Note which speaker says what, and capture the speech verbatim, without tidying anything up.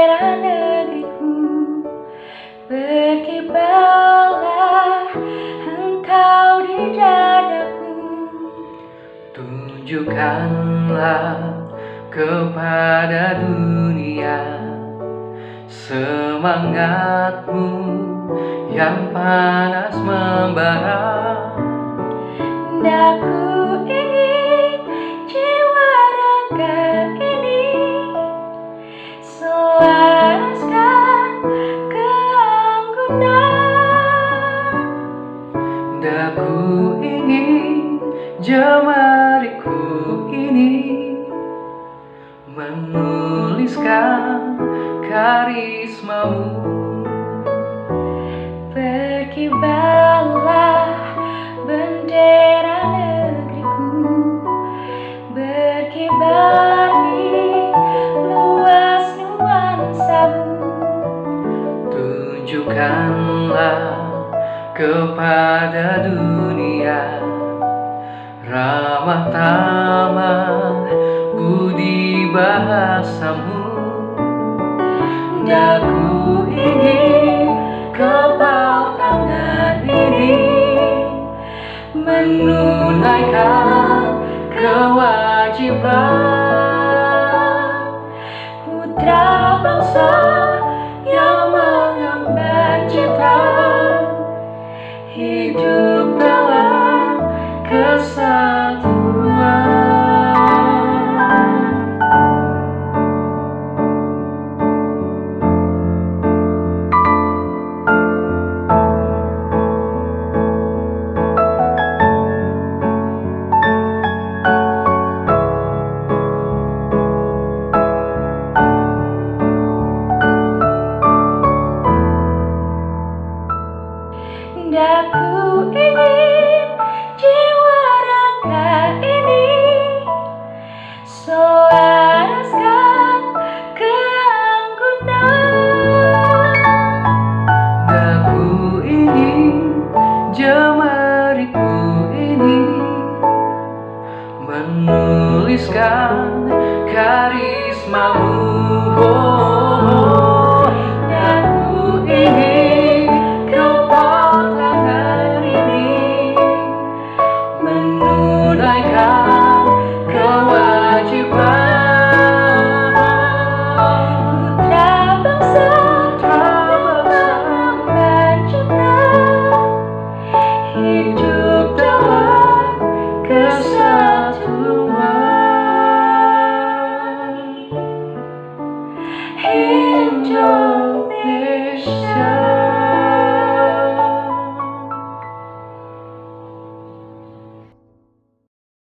Speaker 1: bendera negeriku. Berkibarlah engkau di dadaku.
Speaker 2: Tunjukkanlah kepada dunia semangatmu yang panas membara.
Speaker 1: Aku ingin jiwa raga ini selaraskan keanggunan.
Speaker 2: Aku ingin jemariku ini menuliskan karismamu.
Speaker 1: Berkibarlah bendera negeriku, berkibar di luas nuansamu.
Speaker 2: Tunjukkanlah kepada dunia ramah tamah budi bahasamu. Aku ingin kepal tangan ini menunaikan kewajiban
Speaker 1: Putra bangsa yang mengemban citra,
Speaker 2: hidup dalam kesatuan.
Speaker 1: Aku ingin jiwa raga ini selaraskan keanggunan.
Speaker 2: Aku ingin jemariku ini menuliskan karismamu. Oh, aku ingin kepal tangan ini menunaikan kewajiban.
Speaker 1: Putra bangsa yang mengemban citra,
Speaker 2: hidup dalam kesatuan.
Speaker 1: hidup